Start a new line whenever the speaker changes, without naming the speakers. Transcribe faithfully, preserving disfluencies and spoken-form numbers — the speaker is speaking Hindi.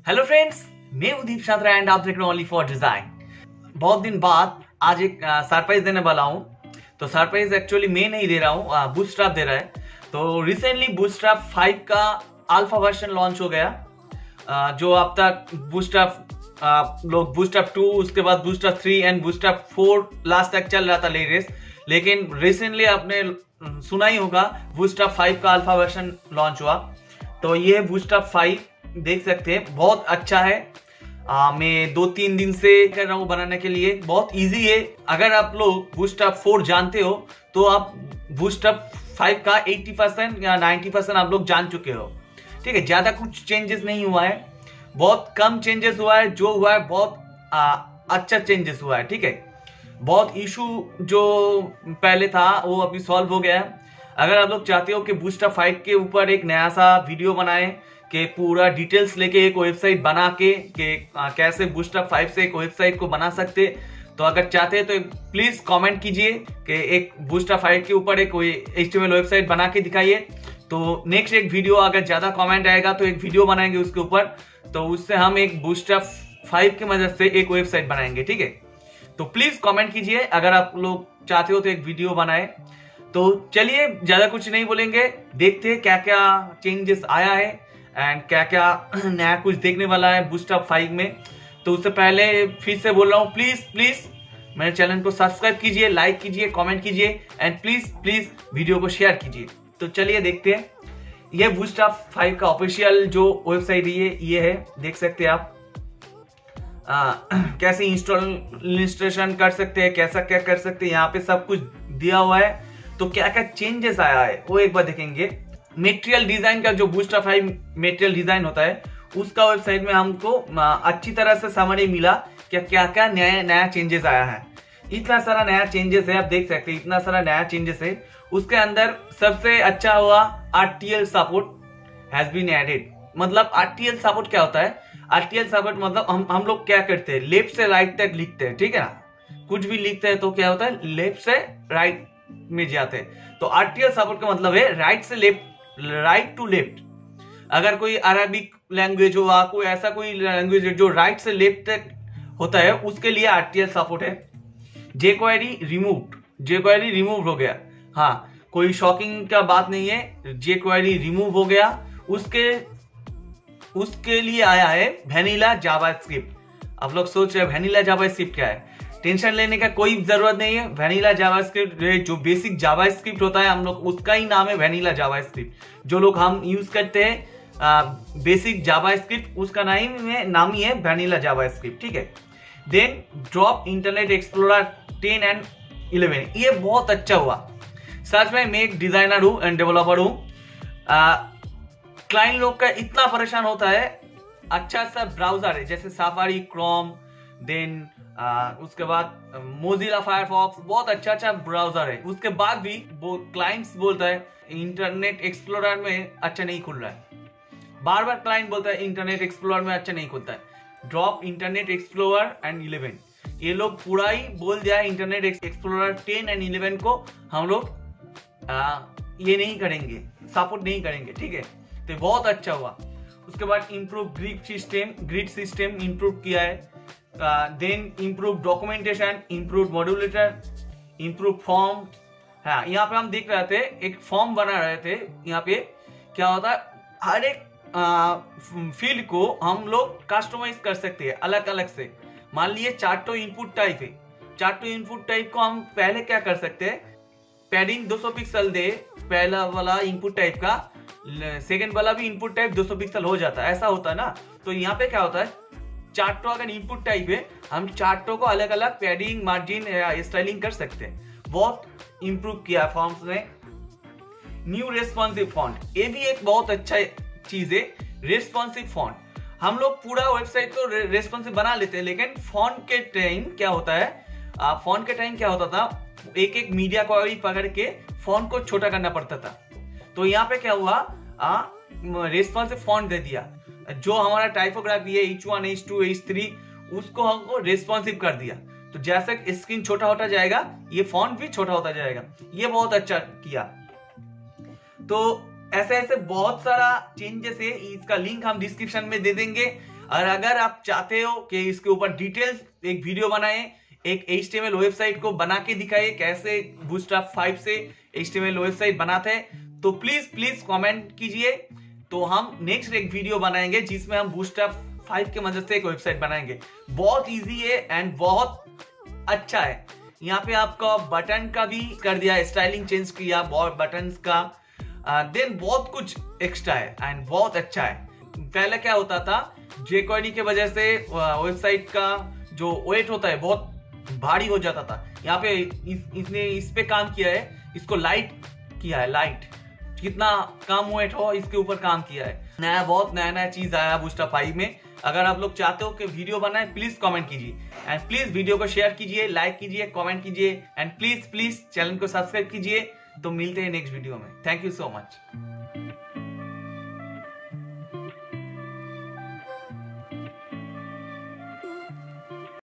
हेलो फ्रेंड्स, मैं हूं दीप छात्रा एंड आप देख रहे हैं ओनली फॉर डिजाइन। बहुत दिन बाद आज एक सरप्राइज देने वाला हूं। तो सरप्राइज एक्चुअली मैं नहीं दे रहा हूं, बूटस्ट्रैप दे रहा है। तो रिसेंटली बूटस्ट्रैप फाइव का अल्फा वर्जन लॉन्च हो गया। जो अब तक बूटस्ट्रैप लोग बूटस्ट्रैप टू, उसके बाद Bootstrap three and Bootstrap four last तक चल रहा था लेटेस्ट। लेकिन रिसेंटली आपने सुना ही होगा बूटस्ट्रैप फाइव का अल्फा वर्जन लॉन्च हुआ। तो ये बूटस्ट्रैप फाइव देख सकते हैं, बहुत अच्छा है। आ, मैं दो तीन दिन से कर रहा हूँ बनाने के लिए, बहुत इजी है। अगर आप लोग बूटस्ट्रैप फोर जानते हो तो आप बूटस्ट्रैप फाइव का अस्सी परसेंट या नब्बे परसेंट आप लोग जान चुके हो। ठीक है, ज्यादा कुछ चेंजेस नहीं हुआ है, बहुत कम चेंजेस हुआ है। जो हुआ है बहुत आ, अच्छा चेंजेस हुआ है। ठीक है, बहुत इशू जो पहले था वो अभी सॉल्व हो गया है। अगर आप लोग चाहते हो कि बूटस्ट्रैप फाइव के ऊपर एक नया सा वीडियो बनाए कि पूरा डिटेल्स लेके एक वेबसाइट बना के कि कैसे बूटस्ट्रैप फाइव से एक वेबसाइट को बना सकते, तो अगर चाहते हैं तो प्लीज कमेंट कीजिए कि एक बूटस्ट्रैप फाइव के ऊपर एक एचटीएमएल वेबसाइट बना के दिखाइए। तो नेक्स्ट एक वीडियो अगर ज्यादा कमेंट आएगा तो एक वीडियो बनाएंगे उसके ऊपर, तो उससे हम एक बूटस्ट्रैप फाइव की मदद से एक वेबसाइट बनाएंगे। ठीक है, तो प्लीज कमेंट कीजिए अगर आप लोग चाहते हो तो एक वीडियो बनाए। तो चलिए ज्यादा कुछ नहीं बोलेंगे, देखते हैं क्या क्या चेंजेस आया है एंड क्या क्या नया कुछ देखने वाला है बूटस्ट्रैप फाइव में। तो उससे पहले फिर से बोल रहा हूँ, प्लीज प्लीज मेरे चैनल को सब्सक्राइब कीजिए, लाइक कीजिए, कमेंट कीजिए एंड प्लीज प्लीज वीडियो को शेयर कीजिए। तो चलिए देखते हैं ये बूटस्ट्रैप फाइव का ऑफिशियल जो वेबसाइट है ये है, देख सकते हैं आप। आ, कैसे इंस्टॉलेशन कर सकते हैं, कैसा क्या कर सकते हैं, यहाँ पे सब कुछ दिया हुआ है। तो क्या क्या चेंजेस आया है वो एक बार देखेंगे। मेटेरियल डिजाइन का जो बूटस्ट्रैप फाइव मेटेरियल डिजाइन होता है उसका वेबसाइट में हमको अच्छी तरह से समझ मिला कि क्या क्या नया नया चेंजेस आया है। इतना सारा नया चेंजेस है, आप देख सकते हैं इतना सारा नया चेंजेस है। उसके अंदर सबसे अच्छा हुआ RTL support has been added. मतलब आरटीएल सपोर्ट क्या होता है? आरटीएल सपोर्ट मतलब हम हम लोग क्या करते हैं, लेफ्ट से राइट तक लिखते हैं। ठीक है ना, कुछ भी लिखते हैं तो क्या होता है, लेफ्ट से राइट में जाते हैं। तो आरटीएल सपोर्ट का मतलब है राइट से लेफ्ट, राइट टू लेफ्ट। अगर कोई अरबिक लैंग्वेज हो, कोई ऐसा कोई लैंग्वेज जो राइट से लेफ्ट तक होता है, उसके लिए आरटीएल सपोर्ट है। जेक्वेरी रिमूव्ड, जेक्वेरी रिमूव हो गया। हाँ, कोई शॉकिंग का बात नहीं है, जेक्वेरी रिमूव हो गया। उसके उसके लिए आया है वैनिला जावास्क्रिप्ट। आप लोग सोच रहे हैं वैनिला जावास्क्रिप्ट क्या है? टेंशन लेने का कोई जरूरत नहीं है। वैनिला जावास्क्रिप्ट जो बेसिक जावास्क्रिप्ट होता है हम लोग उसका ही नाम है वैनिला जावास्क्रिप्ट। जो लोग हम यूज करते हैं बेसिक जावास्क्रिप्ट, उसका नाम है नाम ही है वैनिला जावास्क्रिप्ट। ठीक है, then drop Internet Explorer ten and eleven, ये बहुत अच्छा हुआ। सच में मैं एक डिजाइनर हूं एंड डेवलपर हूं। क्लाइंट लोग का इतना परेशान होता है, अच्छा सा ब्राउजर है जैसे सफारी, क्रोम, देन आ, उसके बाद मोजिला फायरफॉक्स, बहुत अच्छा अच्छा ब्राउजर है। उसके बाद भी वो क्लाइंट्स बोलता है इंटरनेट एक्सप्लोरर में अच्छा नहीं खुल रहा है। बार बार क्लाइंट बोलता है इंटरनेट एक्सप्लोरर में अच्छा नहीं खुलता है। Drop Internet Explorer and eleven, ये लोग पूरा ही बोल दिया है Internet Explorer ten and eleven को हम लोग ये नहीं करेंगे, सपोर्ट नहीं करेंगे। ठीक है, तो बहुत अच्छा हुआ। उसके बाद improve grid system, grid system improve किया है। Then improve documentation, improve modulator, improve form. हाँ, यहाँ पे हम देख रहे थे एक फॉर्म बना रहे थे। यहाँ पे क्या होता है, हर एक फील्ड को हम लोग कस्टमाइज कर सकते हैं अलग अलग से। मान लीजिए चार्टो इनपुट टाइप है, चार्टो इनपुट टाइप को हम पहले क्या कर सकते हैं, पैडिंग दो सौ पिक्सल दे पहला वाला इनपुट टाइप का, सेकंड वाला भी इनपुट टाइप दो सौ पिक्सल हो जाता है, ऐसा होता है ना। तो यहाँ पे क्या होता है, चार्टो अगर इनपुट टाइप है, हम चार्टो को अलग अलग पैडिंग, मार्जिन, स्टाइलिंग कर सकते हैं। बहुत इंप्रूव किया फॉर्म्स ने। न्यू रेस्पॉन्सिव फॉन्ट, ये भी एक बहुत अच्छा चीज है। रेस्पॉन्सिव फॉन्ट, हम लोग पूरा वेबसाइट को रेस्पॉन्सिव बना लेते हैं, लेकिन फॉन्ट के टाइम क्या होता है, फॉन्ट के टाइम क्या होता था, एक एक मीडिया क्वेरी पकड़ के फॉन्ट को छोटा करना पड़ता था। तो यहाँ पे क्या हुआ, रेस्पॉन्सिव फॉन्ट दे दिया। जो हमारा टाइपोग्राफी है H one, H two, H three, उसको हमको रेस्पॉन्सिव कर दिया। तो जैसे स्क्रीन छोटा होता जाएगा ये फॉन्ट भी छोटा होता जाएगा। ये बहुत अच्छा किया। तो ऐसे ऐसे बहुत सारा चेंजेस है, इसका लिंक हम डिस्क्रिप्शन में दे देंगे। और अगर आप चाहते हो कि इसके ऊपर डिटेल्स एक वीडियो बनाए, एक H T M L website को बना के दिखाए कैसे बूटस्ट्रैप फाइव से H T M L website बनाते हैं, तो प्लीज प्लीज कमेंट कीजिए। तो हम नेक्स्ट एक वीडियो बनाएंगे जिसमें हम बूटस्ट्रैप फाइव की मदद से एक वेबसाइट बनाएंगे। बहुत इजी है एंड बहुत अच्छा है। यहाँ पे आपका बटन का भी कर दिया है, स्टाइलिंग चेंज किया बटन का, देन uh, बहुत कुछ एक्स्ट्रा है एंड बहुत अच्छा है। पहले क्या होता था, जेक्वेरी की वजह से वेबसाइट uh, का जो वेट होता है बहुत भारी हो जाता था। यहाँ पे इस, इसने इस पे काम किया है, इसको लाइट किया है, लाइट कितना कम वेट हो इसके ऊपर काम किया है। नया बहुत नया नया चीज आया बूटस्ट्रैप फाइव में। अगर आप लोग चाहते हो कि वीडियो बनाए, प्लीज कमेंट कीजिए एंड प्लीज वीडियो को शेयर कीजिए, लाइक कीजिए, कमेंट कीजिए एंड प्लीज प्लीज चैनल को सब्सक्राइब कीजिए। तो मिलते हैं नेक्स्ट वीडियो में। Thank you so much.